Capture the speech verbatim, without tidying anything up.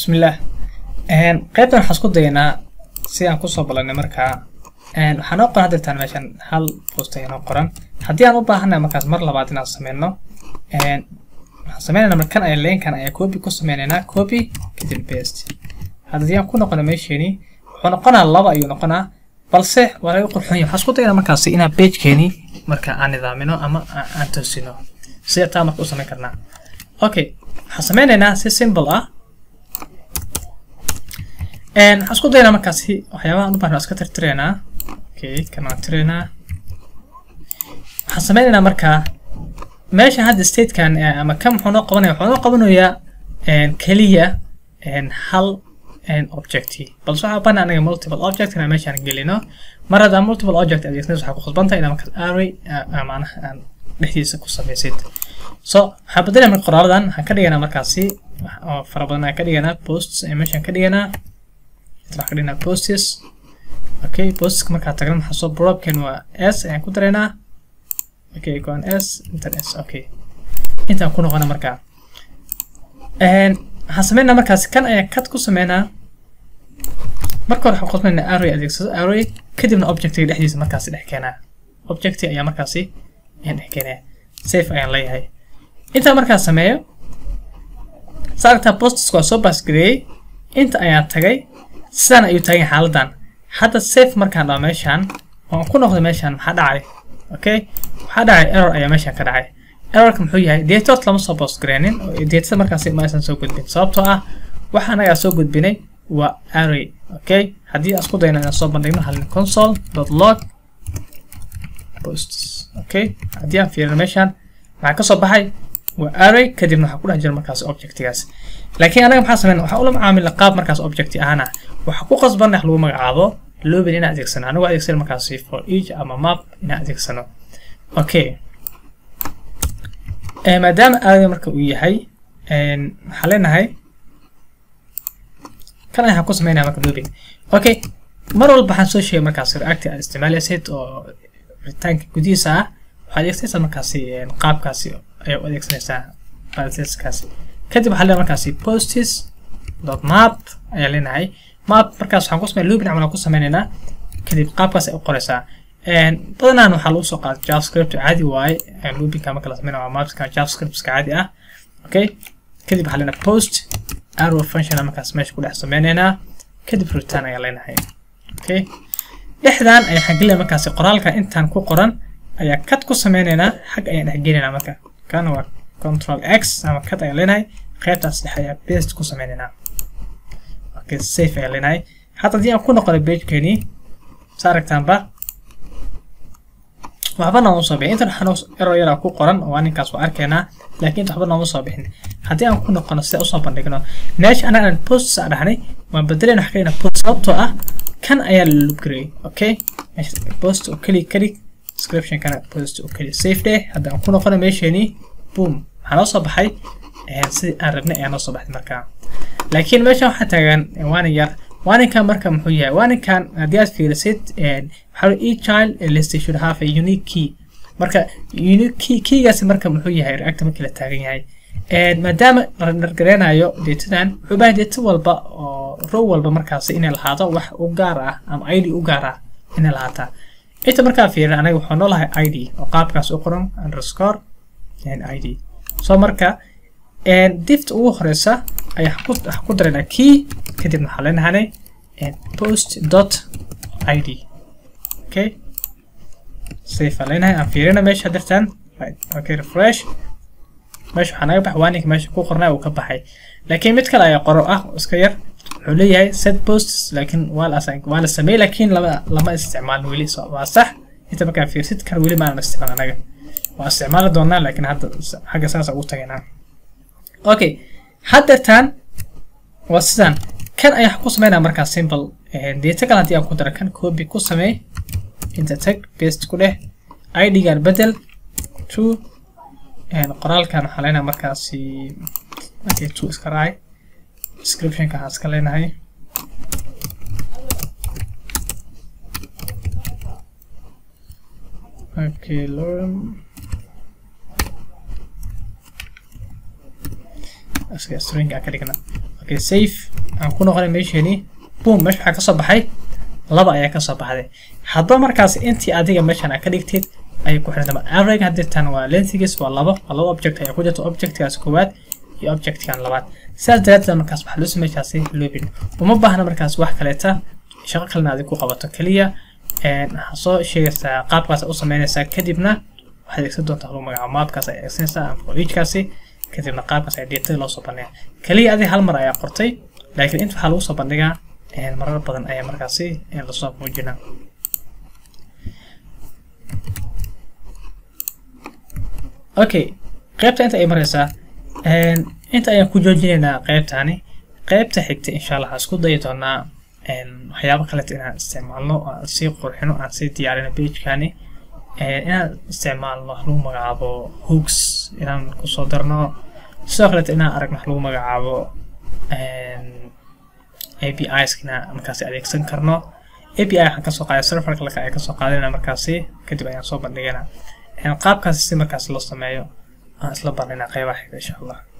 bismillah een qaybtan waxaan isku daynaa si aan ku soo balanay markaa een waxaan oo qoran dadtaan meeshan hal post ayaan qoran haddii aan u baahanahay markaas mar labaad inaan sameeyno een waxaan sameeynaa markan ay linkan ay copy ku sameeynaa copy kadib paste haddii aan ku noqono meeshani wuxuu noqonaa laba ayuu noqonaa balse waa laga qurxin yahay waxaan isku daynaa markaas inaan page keeni marka aan nidaamino ama aan toosino si taa marka u sameyn karnaa okay waxaan sameynaynaa si simple ah and hasku dayna markaasi waxyaabaha u baahan iska tirtireena okay kana tirtireena waxaan sameeynaa marka meesha hadda state kan ama kam wuxuu noo qabanaya wuxuu noo qabanayaa and kaliya and hal and objective balse waxa baan anaga multiple object kana meesha aan gelino marada multiple object adeegsanaysa waxa ku khasbantahay inaan marka array amaana aan dhexdiisa ku sameeysid so waxa badalay marka qoraaladan waxaan ka dhiganaa markaasi oo farabadan ka dhiganaa posts ee meesha ka dhiganaa waxaan ka dhiganaa posts okay posts marka tagna waxa soo broken waa s ayaan ku dareynaa okay goan s inta s okay inta ku noqona marka and waxaan sameeynaa markaasi kan ayaan cut ku sameeynaa marka hore waxaan qosnaynaa array adeegsado array kadibna objectiga dhexdiisa markaasi dhex keenaa objectiga ayaa markaasi aan dhex keenaa save ayaan leeyahay inta markaa sameeyo saarta posts waa soo pass gareeyay inta ayaan tagay sidaan ayuu tagay xaaladan hadda save markaan dhaw meeshaan oo ku noqdo meeshaan maxaa dhacay okay waxaa dhacay error ayaa meeshaan ka dhacay errorka muxuu yahay data lama soo post gareenin oo data markaasi ma aysan soo gudbin sababtoo ah waxa anaga soo gudbinay waa array okay haddii aan isku dayno inaan soo bandhigno hal console.log posts okay haddii aan fiirino meeshaan waxaa ka soo baxay waa array kadibna waxaa ku dhex jira markaas objectigaas laakiin anaga maxaa sameynaa waxaa ula macaamilna qaab markaas objecti ahana waxaa ku qasban wax lagu magacaabo lobin inaan adeegsano anigu adeegsano markaasi for each ama map inaan adeegsano okay ee maadaama array marka uu yahay een waxaa leenahay kan ayaan ku sameynaa marka lobin okay mar walba waxaan soo sheegay markaas react aad isticmaalaysid oo ritaanka gudihiisa ah waxaad adeegsanaysaa markaasi qaabkaasi ayaa u adeegsanaysaa parentheseskaasi kadib waxaa leenahay markaasi posts dot map ayaa leenahay map markaas waxaan ku sameynaa lobin camal ku sameynaynaa kadib qaabkaas ay u qoraysaa een badanaan waxaa lagu soo qaaday javascript caadi waaye lobinka marka la sameynayo waa mapska javascript caadi ah okay kadib waxaa leenahay post arrow function markaas meesha ku dhex sameynaynaa kadib return ayaa leenahay okay dhexdan ay xagle markaas qoraalka intaan ku qoran ayaa cut ku sameynaynaa xag ayaan dhex gelinaynaa marka kan waa control x ama cut ayaa leenahay qaybtaas dhex ayaa paste ku sameynaynaa okay save ayaa leenahay hadda hadii aan ku noqono page-keeni saaragtaanba waxba nooma soo bixin intan waxaan error yar ku qoran oo ninkaas waa arkaynaa laakiin waxba nooma soo bixin haddii aan ku noqono si usoo bandhigno meesha anaga posts aan dhahnay waan bedelayna wax ka dhigna post sababtoo ah kan ayaa la loop gareeyay okay post oo kali kali description kana post oo kali save day hadda aan ku noqono meeshani boom waxaa noo soo baxay ee si aan rabnay ayaa noo soo baxday markaa laakiin meesha waxaa taagan waan yar waaninkan marka muxuu yahay waaninkan haddii aad fiirisid waxaa each child list should have a unique key marka unique key keygaasi marka muxuu yahay react markii la taagan yahay maadaama la nargareynayo datadan wuxuu baahan data walba oo row walba markaasi inay lahaado wax u gaar ah ama id u gaar ah inay lahaataa inta markaa fiirin anaga waxaa noo lahay id oo qaabkaas u qoran underscore id soo marka dift ugu horeysa ayaa ku dareynaa key kadibna waxaa leenahay post dot id okay save leenahay aan fiirina meesha dartan okay refresh meesha waxaa naga baxay waaninka meesha ku qornaa uu ka baxay laakiin mid kale ayaa qoro ah iska yar wuxuu leeyahay set posts laakiin waa la waa la sameeyay laakiin lama lama isticmaalin weli waa sax inta markaa fiirsid kan weli ma aan isticmaalin anaga waa isticmaali doonaa laakiin hadda xagga saas ugu tagaynaa okay hadda tan waa sidan kan ayaa ku sameynaa markaa simple data kale haddii aan ku daro kan copy ku sameey inta tag paste ku dheh id gaan bedel to qoraalkan waxaa leenahay markaasi okay to iska raacay description ka waxaa iska leenahay okay lorem iska string ka dhigna okay save aan ku noqonay meeshani boom meesha waxa ka soo baxay laba ayaa ka soo baxday hadba markaas intii adiga meeshan aad ka dhigtid ay ku xirnaa average hadda tan waa lengthgiis waa laba laba object ayaa ku jirta objectkaas koowaad iyo objectkan labaad sidaas daraadeed markaas waxa loo sameeyaasi looping uma baahna markaas wax kaleeta shaqo kalena aad ku qabato kaliya een soo sheegaysaa qaabkaas u sameynaysaa kadibna waxaad adeegsan doontaa hal magaca mapkaas ay adeegsanaysaa for each kaasi kadibna qaabkaas ay data loo soo bandhigaa kaliya adiga hal mar ayaa qortay laakiin inta waxa lagu soo bandhigaa een marar badan ayaa markaasi in la soo muujinaa okay qaybta inta ay maraysaa een inta ayaan ku joojinaynaa qaybtaani qaybta xigta insha Allah isku dayi doonaa een waxyaabo kale inaan isticmaalno aan si qurxino aan si diyaarino page-kaani ee inaan isticmaalno lagu magacaabo hooks inaan ku soo darno sidoo kale inaan aragno lagu magacaabo een A P Is-kana markaas adeegsan karno A P I waxaan ka soo qaaday server-ka la ka soo qaadayna markaasi kadib ayaan soo bandhigaynaa een qaabkaas si markaas loo sameeyo aan isla barnayna qaybaha xiga insha Allah